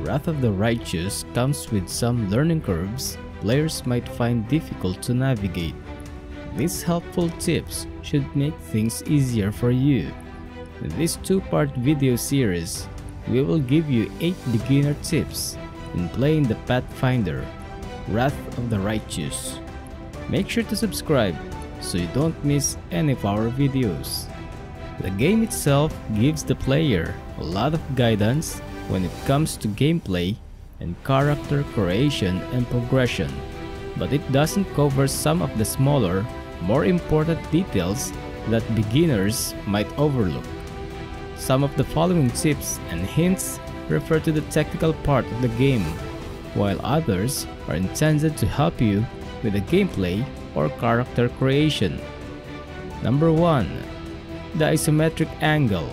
Wrath of the Righteous comes with some learning curves players might find difficult to navigate. These helpful tips should make things easier for you. In this two-part video series, we will give you 8 beginner tips in playing the Pathfinder, Wrath of the Righteous. Make sure to subscribe so you don't miss any of our videos. The game itself gives the player a lot of guidance when it comes to gameplay and character creation and progression, but it doesn't cover some of the smaller, more important details that beginners might overlook. Some of the following tips and hints refer to the technical part of the game, while others are intended to help you with the gameplay or character creation. Number 1. The isometric angle.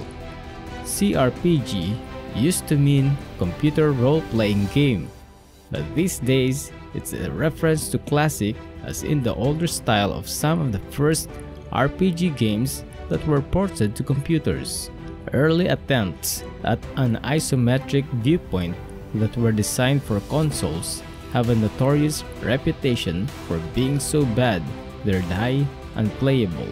CRPG used to mean computer role-playing game, but these days it's a reference to classic, as in the older style of some of the first RPG games that were ported to computers. Early attempts at an isometric viewpoint that were designed for consoles have a notorious reputation for being so bad they're nigh unplayable.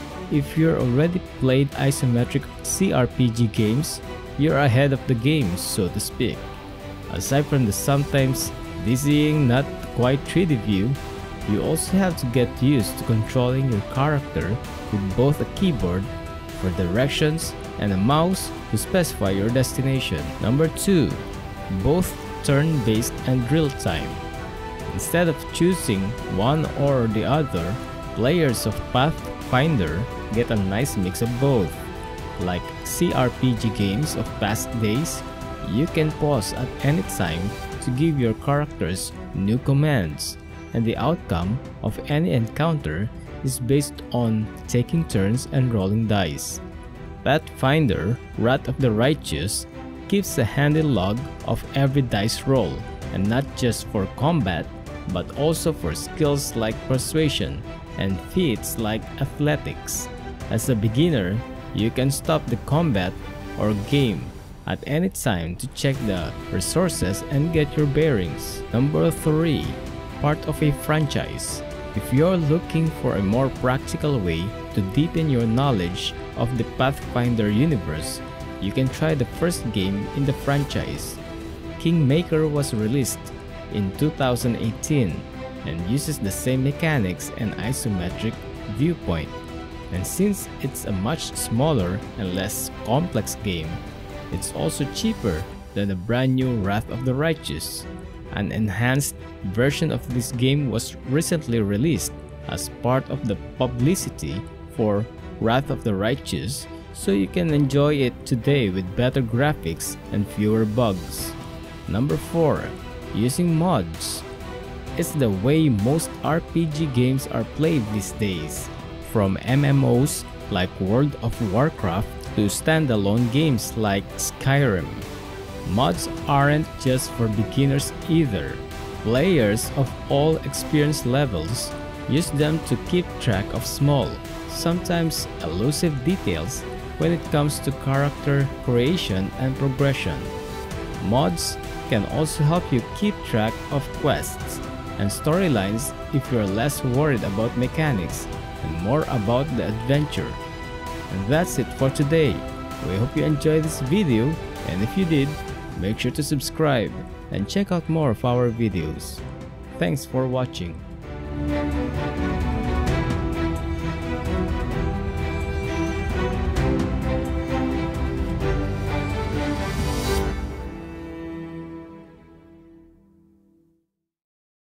If you're already played isometric CRPG games, you're ahead of the game, so to speak. Aside from the sometimes dizzying not quite 3D view, you also have to get used to controlling your character with both a keyboard for directions and a mouse to specify your destination. Number 2. Both turn-based and real-time. Instead of choosing one or the other, players of Pathfinder get a nice mix of both. Like CRPG games of past days, you can pause at any time to give your characters new commands, and the outcome of any encounter is based on taking turns and rolling dice. Pathfinder, Wrath of the Righteous keeps a handy log of every dice roll, and not just for combat, but also for skills like persuasion and feats like athletics. As a beginner, you can stop the combat or game at any time to check the resources and get your bearings. Number 3. Part of a franchise. If you're looking for a more practical way to deepen your knowledge of the Pathfinder universe, you can try the first game in the franchise. Kingmaker was released in 2018 and uses the same mechanics and isometric viewpoint. And since it's a much smaller and less complex game, it's also cheaper than the brand new Wrath of the Righteous. An enhanced version of this game was recently released as part of the publicity for Wrath of the Righteous, so you can enjoy it today with better graphics and fewer bugs. Number 4. Using mods. It's the way most RPG games are played these days. From MMOs like World of Warcraft to standalone games like Skyrim. Mods aren't just for beginners either. Players of all experience levels use them to keep track of small, sometimes elusive details when it comes to character creation and progression. Mods can also help you keep track of quests and storylines if you're less worried about mechanics and more about the adventure. And that's it for today. We hope you enjoyed this video, and if you did, make sure to subscribe and check out more of our videos. Thanks for watching.